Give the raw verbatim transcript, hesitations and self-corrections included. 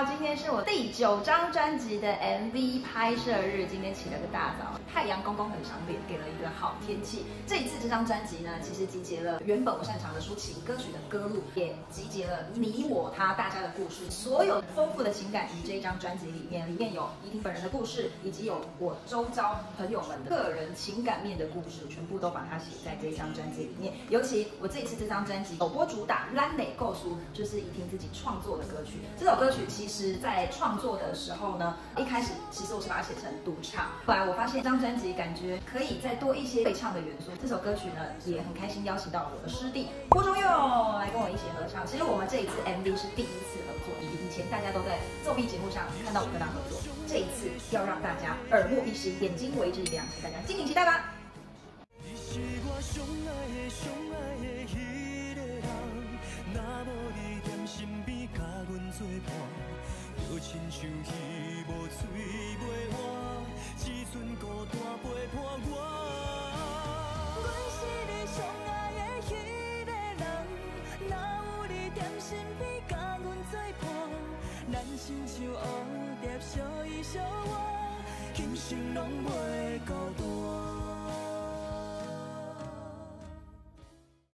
好，今天是我第九张专辑的 M V 拍摄日，今天起了个大早，太阳公公很赏脸，给了一个好天气。这一次这张专辑呢，其实集结了原本我擅长的抒情歌曲的歌路，也集结了你我他大家的故事，所有丰富的情感于这一张专辑里面，里面有依婷本人的故事，以及有我周遭朋友们的个人情感面的故事，全部都把它写在这一张专辑里面。尤其我这一次这张专辑首播主打《蓝磊构书》，就是依婷自己创作的歌曲。这首歌曲其实在创作的时候呢，一开始其实我是把它写成独唱，后来我发现这张专辑感觉可以再多一些对唱的元素。这首歌曲呢，也很开心邀请到我的师弟郭忠佑来跟我一起合唱。其实我们这一次 M V 是第一次合作，以前大家都在综艺节目上看到我跟他合作，这一次要让大家耳目一新，眼睛为之一亮，请大家敬请期待吧。你是我最爱的最爱的那个人，若无你踮身边甲阮作伴，就亲像鱼无嘴袂活，只剩孤单陪伴我。阮是你最爱的那个人，若有你踮身边甲阮作伴，咱亲像蝴蝶相依相偎，今生拢袂孤单。